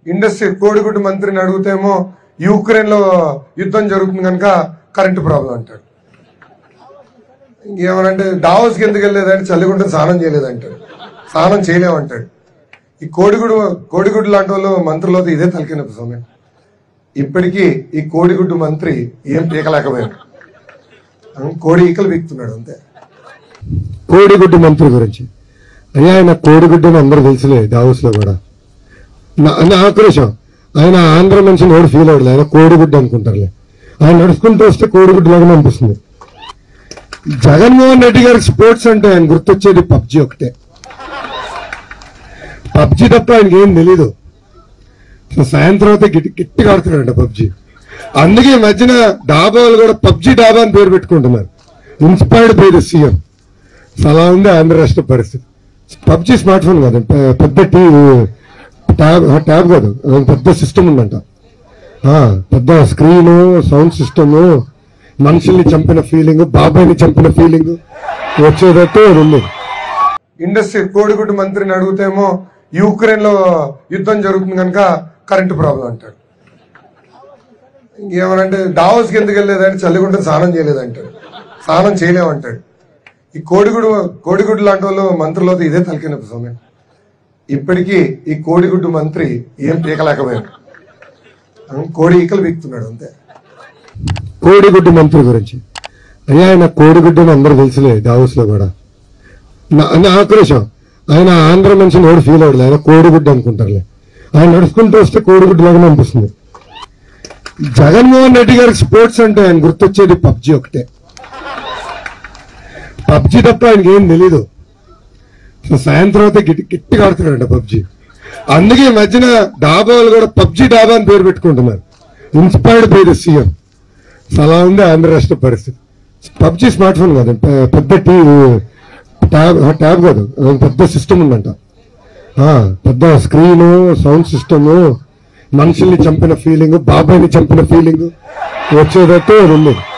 Industry కోడిగుడ్డు మంత్రిని అడుగుతేమో Ukraine లో యుద్ధం జరుగుతుంది కనుక కరెంటు ప్రాబ్లం అంటాడు. ఇంకేమనంటే డావోస్కి ఎందుకు వెళ్ళలేదంటే చలిగుంట స్నానం చేయలేదంటాడు, స్నానం చేయలేమంటాడు. ఈ కోడిగుడ్డు లాంటి వాళ్ళు మంత్రులతో ఇదే తలకినప్పు సమయం. ఇప్పటికీ ఈ కోడిగుడ్డు మంత్రి ఏం పీకలేకపోయాడు, కోడి ఈకలు పీకుతున్నాడు అంతే. కోడిగుడ్డు మంత్రి గురించి అయ్యా, ఆయన కోడిగుడ్డు అందరూ తెలుసులే, దావోస్ లో కూడా ఆక్రోశం. ఆయన ఆంధ్ర మనిషి నోడు ఫీల్ అవ్వలేదు, ఆయన కోడిగుడ్డు అనుకుంటారులే. ఆయన నడుచుకుంటూ వస్తే కోడిగుడ్డు లాగా అనిపిస్తుంది. జగన్మోహన్ రెడ్డి గారికి స్పోర్ట్స్ అంటే ఆయన గుర్తొచ్చేది పబ్జి ఒకటే. పబ్జి తప్ప ఆయనకి ఏం తెలీదు. సాయంత్రం అయితే గట్టిగా ఆడుతున్నాడు పబ్జి. అందుకే ఈ మధ్యన డాబాలు కూడా పబ్జి డాబా అని పేరు పెట్టుకుంటున్నారు, ఇన్స్పైర్డ్ బై ద సీఎం. అలా ఉంది ఆంధ్ర రాష్ట్ర పరిస్థితి. పబ్జి స్మార్ట్ ఫోన్ కాదు, పెద్ద ట్యాబ్ కాదు, పెద్ద సిస్టమ్ ఉందంట. పెద్ద స్క్రీను, సౌండ్ సిస్టమ్, మనుషుల్ని చంపిన ఫీలింగ్, బాబాయిని చంపిన ఫీలింగ్ వచ్చేటట్టు ఉంది. ఇండస్ట్రీ కోడిగుడ్డు మంత్రిని అడుగుతేమో యుక్రెయిన్ లో యుద్ధం జరుగుతుంది కనుక కరెంటు ప్రాబ్లం అంటాడు. ఇంకేమనంటే డావోస్కి ఎందుకు వెళ్ళలేదంటే చలిగుంట స్నానం చేయలేదంటాడు, స్నానం చేయలేమంటాడు. ఈ కోడిగుడ్డు లాంటి వాళ్ళు మంత్రులతో ఇదే తలకినప్పు సమయం. ఇప్పటికీ ఈ కోడిగుడ్డు మంత్రి ఏం పీకలేకపోయాడు, కోడి ఈకలు పీకుతున్నాడు అంతే. కోడిగుడ్డు మంత్రి గురించి అయ్యా, ఆయన కోడిగుడ్డు అందరూ తెలుసులే, దావోస్ లో కూడా ఆక్రోశం. ఆయన ఆంధ్ర మనిషి నోడు ఫీల్ అవ్వలేదు, ఆయన కోడిగుడ్డు అనుకుంటారులే. ఆయన నడుచుకుంటూ వస్తే కోడిగుడ్డు లాగా అనిపిస్తుంది. జగన్మోహన్ రెడ్డి గారికి స్పోర్ట్స్ అంటే ఆయన గుర్తొచ్చేది పబ్జి ఒకటే. పబ్జి తప్ప ఆయనకి ఏం తెలీదు. సాయంత్రం అయితే గట్టిగా ఆడుతున్నాడు పబ్జి. అందుకే ఈ మధ్యన డాబాలు కూడా పబ్జి డాబా అని పేరు పెట్టుకుంటున్నారు, ఇన్స్పైర్డ్ బై ద సీఎం. అలా ఉంది ఆంధ్ర రాష్ట్ర పరిస్థితి. పబ్జి స్మార్ట్ ఫోన్ కాదు, పెద్ద ట్యాబ్ కాదు, పెద్ద సిస్టమ్ ఉందంట. పెద్ద స్క్రీను, సౌండ్ సిస్టమ్, మనుషుల్ని చంపిన ఫీలింగ్, బాబాయిని చంపిన ఫీలింగ్ వచ్చేటట్టు ఉంది.